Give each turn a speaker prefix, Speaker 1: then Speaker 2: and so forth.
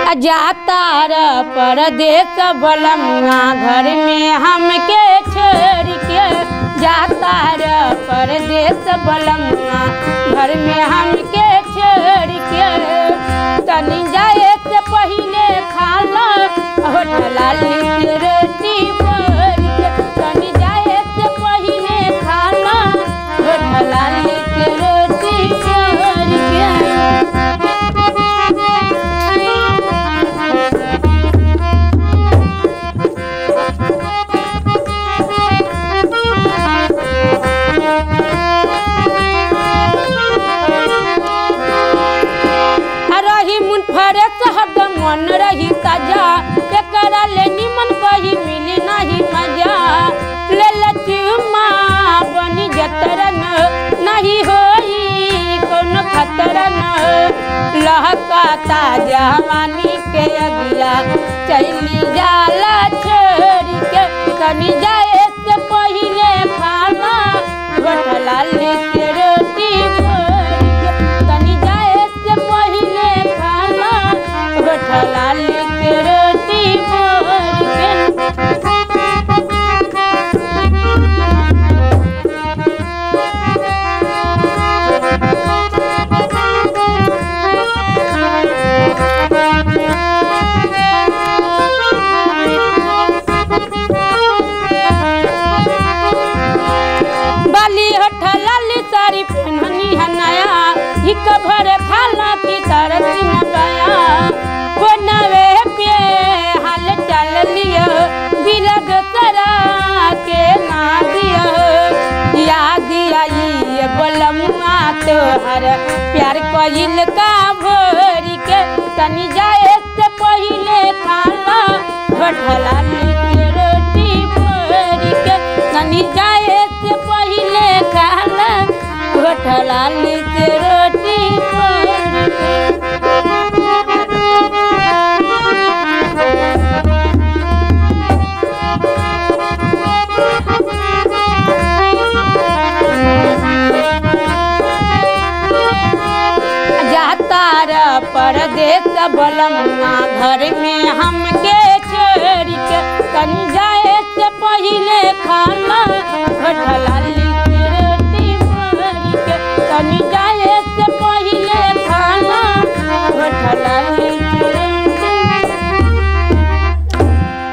Speaker 1: जातार परदेस बलमुआ घर में हमके छोड़ के, जातार परदेस बलमुआ घर में हमके छोड़ के। तनी जाए से पहले खाना होटल के रोटी भर के, तनी जाए से पहले खाना होटल के रोटी भर के। मन रही ताजा एकरा ले निमन कहीं मिली नहीं मजा, ले लचुमा बनी जतरन नहीं होई कौन खतरन। लहका ताजा वानी के अगिया चली जाला छोड़ के, तनी जाए से पहले खाना होटल के रोटी भर के, तनी जाए से पहले खाना होटल के रोटी भर के। बाली होटल सारी पहननी है नया, हिक भर खाना की तरह न गया। नवे पे हाल चल लियो बिलग सरा के ना दियो, याद आई बलमुआ तोहर प्यार कइल का भोर के। तनी जाए से पहले खाना होटल के रोटी भर के, तनी जाए से पहले खाना होटल के रोटी भर के। परदेस बलमुआ घर में हमके छोड़ के, तनी जाए से पहले खाना होटल के रोटी भर के, तनी